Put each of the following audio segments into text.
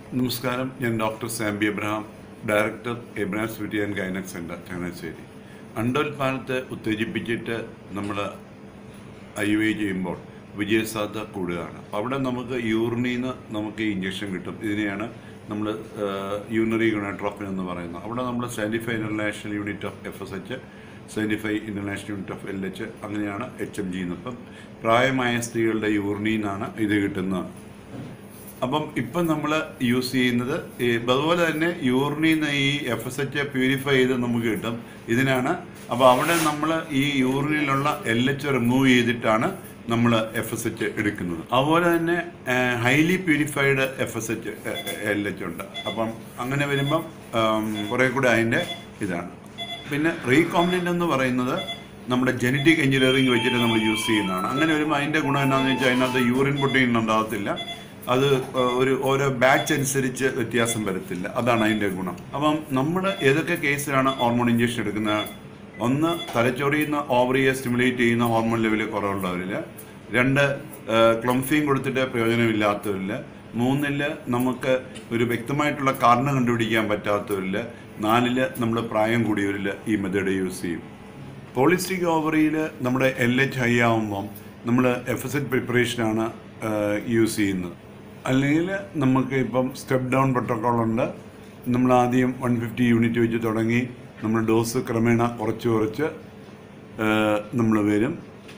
നമസ്കാരം. ഞാൻ doctor Sambi Abraham, director Abraham's fertility and gynaec centre, Changanassery. അണ്ടോൽപാദനത്തെ ഉത്തേജിപ്പിച്ചിട്ട് നമ്മൾ IUI ചെയ്യുമ്പോൾ വിജയസാധ്യത കൂടുകയാണ്. അവിടെ നമുക്ക് യൂറിനിൽ നിന്ന് നമുക്ക് ഇഞ്ചക്ഷൻ കിട്ടും. ഇതിനെയാണ് നമ്മൾ യൂറിനറി ഗൊണാട്രോപ്പിൻ എന്ന് പറയുന്നത്. അവിടെ നമ്മൾ 75 international unit of FSH, 75 international unit of LH, അങ്ങനെയാണ് HMG എന്ന്. ഇപ്പം പ്രായമായ സ്ത്രീകളുടെ യൂറിനിൽ നിന്നാണ് ഇത് കിട്ടുന്നത്. അപ്പം ഇപ്പം നമ്മൾ യൂസ് ചെയ്യുന്നത് അതുപോലെ തന്നെ യൂറിനിൽ നിന്ന് ഈ FSH പ്യൂരിഫൈ ചെയ്ത് നമുക്ക് കിട്ടും. ഇതിനാണ്. അപ്പോൾ അവിടെ നമ്മൾ ഈ യൂറിനിലുള്ള LH റിമൂവ് ചെയ്തിട്ടാണ് നമ്മൾ FSH എടുക്കുന്നത്. അതുപോലെ തന്നെ ഹൈലി പ്യൂരിഫൈഡ് FSH LH ഉണ്ട്. അപ്പം അങ്ങനെ വരുമ്പം കുറേ കൂടെ അതിൻ്റെ ഇതാണ്. പിന്നെ റീകോംബിനൻ്റ് എന്ന് പറയുന്നത് നമ്മുടെ ജനറ്റിക് എഞ്ചിനീയറിംഗ് വെച്ചിട്ട് നമ്മൾ യൂസ് ചെയ്യുന്നതാണ്. അങ്ങനെ വരുമ്പോൾ അതിൻ്റെ ഗുണം എന്താണെന്ന് വെച്ചാൽ അതിനകത്ത് യൂറിൻ പ്രോട്ടീൻ ഉണ്ടാകത്തില്ല. അത് ഓരോ ബാച്ച് അനുസരിച്ച് വ്യത്യാസം വരത്തില്ല. അതാണ് അതിൻ്റെ ഗുണം. അപ്പം നമ്മൾ ഏതൊക്കെ കേസിലാണ് ഹോർമോൺ ഇഞ്ചക്ഷൻ എടുക്കുന്നത്? ഒന്ന്, തലച്ചോറിൽ നിന്ന് ഓവറിയെ സ്റ്റിമുലേറ്റ് ചെയ്യുന്ന ഹോർമോൺ ലെവൽ കുറവുള്ളവരിൽ. 2, ക്ലംഫീൻ കൊടുത്തിട്ട് പ്രയോജനമില്ലാത്തവരിൽ. 3, നമുക്ക് ഒരു വ്യക്തമായിട്ടുള്ള കാരണം കണ്ടുപിടിക്കാൻ പറ്റാത്തവരിൽ. 4, നമ്മൾ പ്രായം കൂടിയവരിൽ ഈ മെത്തേഡ് യൂസ് ചെയ്യും. പോളിസ്റ്റിക് ഓവറിയിൽ നമ്മുടെ LH ഹൈ ആകുമ്പം നമ്മൾ FSH പ്രിപ്പറേഷനാണ് യൂസ് ചെയ്യുന്നത്. അല്ലെങ്കിൽ നമുക്ക് ഇപ്പം സ്റ്റെപ്പ് ഡൗൺ പ്രോട്ടോക്കോളുണ്ട്. നമ്മൾ ആദ്യം 150 യൂണിറ്റ് വെച്ച് തുടങ്ങി നമ്മൾ ഡോസ് ക്രമേണ കുറച്ച് നമ്മൾ വരും.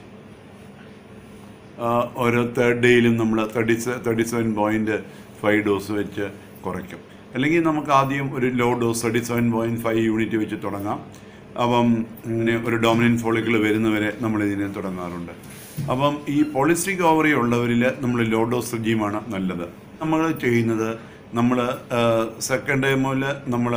ഓരോ തേർഡ് ഡേയിലും നമ്മൾ 37.5 ഡോസ് വെച്ച് കുറയ്ക്കും. അല്ലെങ്കിൽ നമുക്ക് ആദ്യം ഒരു ലോ ഡോസ് 37.5 യൂണിറ്റ് വെച്ച് തുടങ്ങാം. അപ്പം ഇങ്ങനെ ഒരു ഡോമിനൻറ്റ് ഫോളിക്കിൾ വരുന്നവരെ നമ്മളിതിനെ തുടങ്ങാറുണ്ട്. അപ്പം ഈ പോളിസ്റ്റിക് ഓവറി ഉള്ളവരിൽ നമ്മൾ ലോ ഡോസ് റെജീമാണ് നല്ലത്. നമ്മൾ ചെയ്യുന്നത്, നമ്മൾ സെക്കൻഡ് ഡേ മുതൽ നമ്മൾ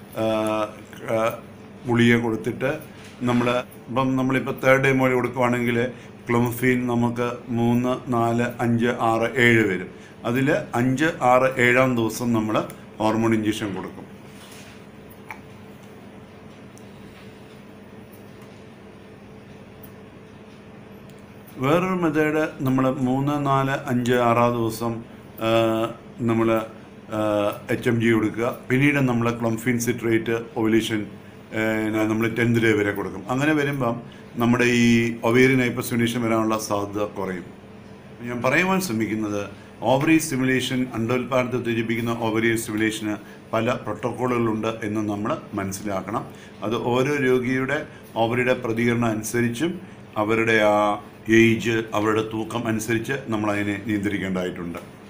ഗുളിക കൊടുത്തിട്ട് നമ്മളിപ്പോൾ തേർഡ് ഡേ മുതൽ കൊടുക്കുവാണെങ്കിൽ ക്ലോമിഫീൻ നമുക്ക് 3, 4, 5, 6, 7 വരും. അതിൽ 5, 6, 7 ദിവസം നമ്മൾ ഹോർമോൺ ഇഞ്ചക്ഷൻ കൊടുക്കും. വേറൊരു മെത്തേഡ്, നമ്മൾ 3, 4, 5, 6 ദിവസം നമ്മൾ HMG കൊടുക്കുക. പിന്നീട് നമ്മൾ ക്ലോമിഫീൻ സിട്രേറ്റ് ഓവുലേഷൻ നമ്മൾ 10th ഡേ വരെ കൊടുക്കും. അങ്ങനെ വരുമ്പം നമ്മുടെ ഈ ഒവേറിയൻ ഹൈപ്പർസ്റ്റിമുലേഷൻ വരാനുള്ള സാധ്യത കുറയും. ഞാൻ പറയുവാൻ ശ്രമിക്കുന്നത്, ഓവറി സ്റ്റിമുലേഷൻ, അണ്ടോൽപാദനത്തെ ഉത്തേജിപ്പിക്കുന്ന ഓവറി സ്റ്റിമുലേഷന് പല പ്രോട്ടോക്കോളുകളുണ്ട് എന്ന് നമ്മൾ മനസ്സിലാക്കണം. അത് ഓരോ രോഗിയുടെ ഓവറിയുടെ പ്രതികരണം അനുസരിച്ചും അവരുടെ ആ ഏജ്, അവരുടെ തൂക്കം അനുസരിച്ച് നമ്മളതിനെ നിയന്ത്രിക്കേണ്ടതായിട്ടുണ്ട്.